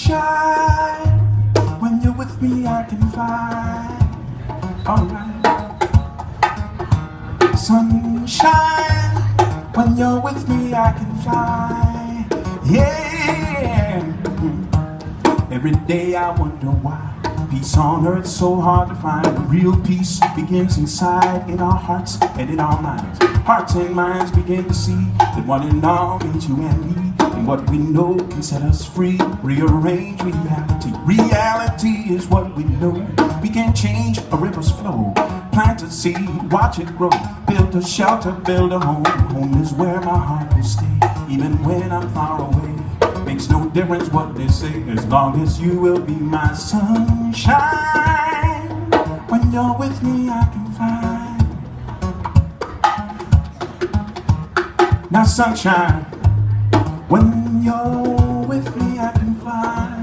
Sunshine, when you're with me I can fly. Alright. Sunshine, when you're with me I can fly. Yeah. Every day I wonder why peace on earth so hard to find. Real peace begins inside, in our hearts and in our minds. Hearts and minds begin to see that one and all means you and me. And what we know can set us free. Rearrange reality. Reality is what we know. We can change a river's flow. Plant a seed, watch it grow. Build a shelter, build a home. Home is where my heart will stay. Even when I'm far away, makes no difference what they say, as long as you will be my sunshine. When you're with me I can fly. Now sunshine, when you're with me I can fly.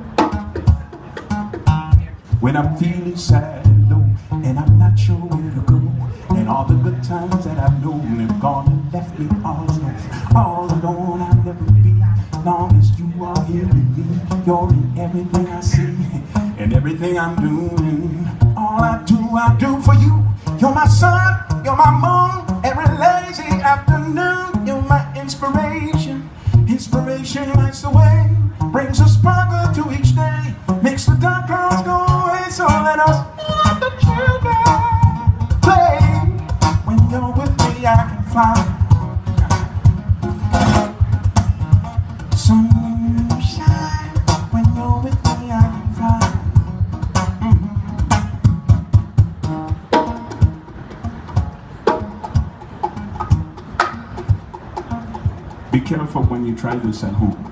When I'm feeling sad and low, and I'm not sure where to go, and all the good times that I've known have gone and left me all alone. All alone I'll never be, long as you are here with me. You're in everything I see, and everything I'm doing. All I do for you. You're my sun, you're my moon, every lazy afternoon. You're my inspiration. Inspiration lights the way, brings a sparkle to each day, makes the dark clouds go away. So let us let the children play. When you're with me I can fly. Sunshine, when you're with me I can fly. Be careful when you try this at home.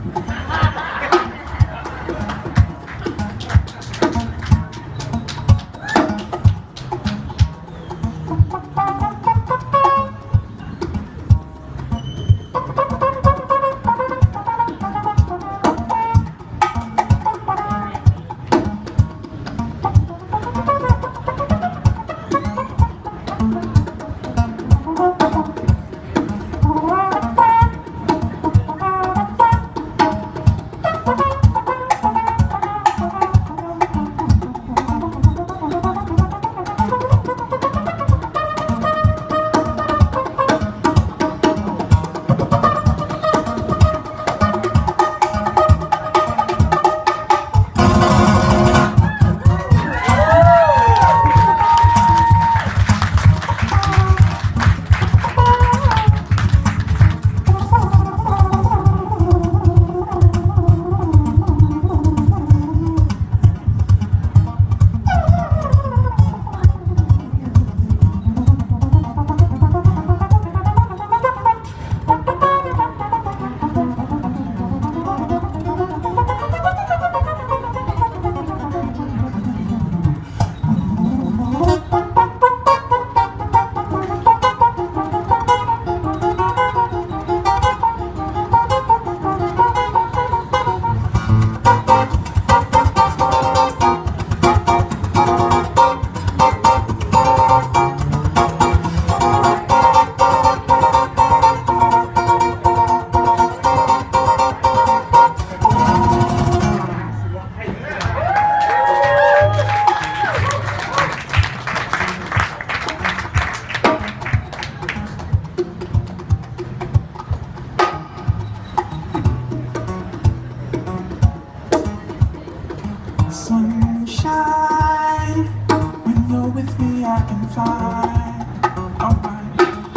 Sunshine, when you're with me I can fly. Alright.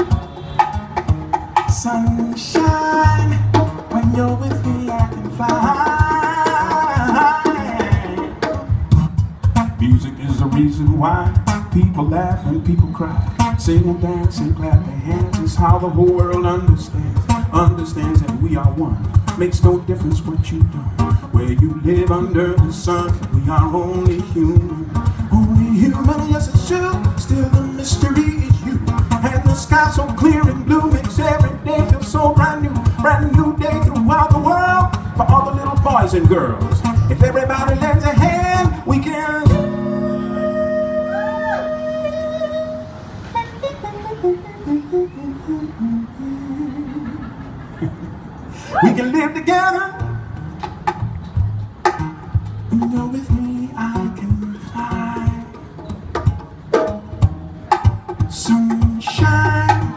Sunshine, when you're with me I can fly. Music is the reason why people laugh and people cry. Sing and dance and clap their hands is how the whole world understands that we are one. Makes no difference what you've done, where you live under the sun. We are only human, yes it's true. Still the mystery is you, and the sky so clear and blue makes every day feel so brand new day throughout the world. For all the little boys and girls, if everybody lends a hand, we can we can live together When you're with me, I can fly. Sunshine,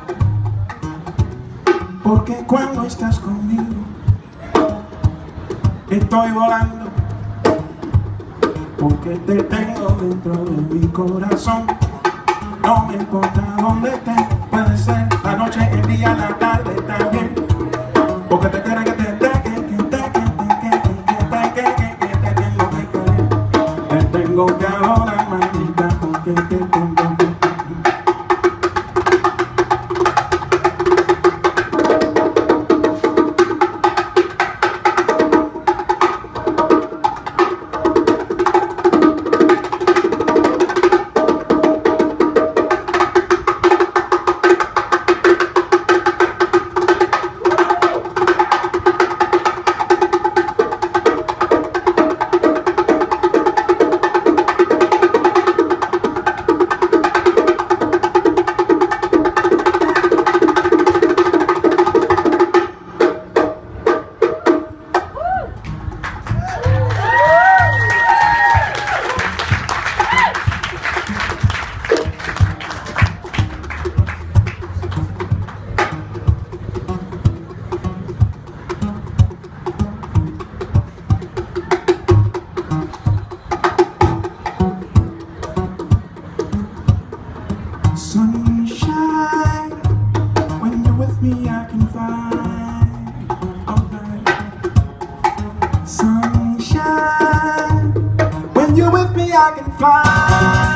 porque cuando estás conmigo estoy volando, porque te tengo dentro de mi corazón. No me importa dónde estés, puede ser la noche, el día, la tarde también, porque te quiero que te tengo que adorar, maldita, porque te tengo. Sunshine, when you're with me I can fly. Alright. Sunshine, when you're with me I can fly.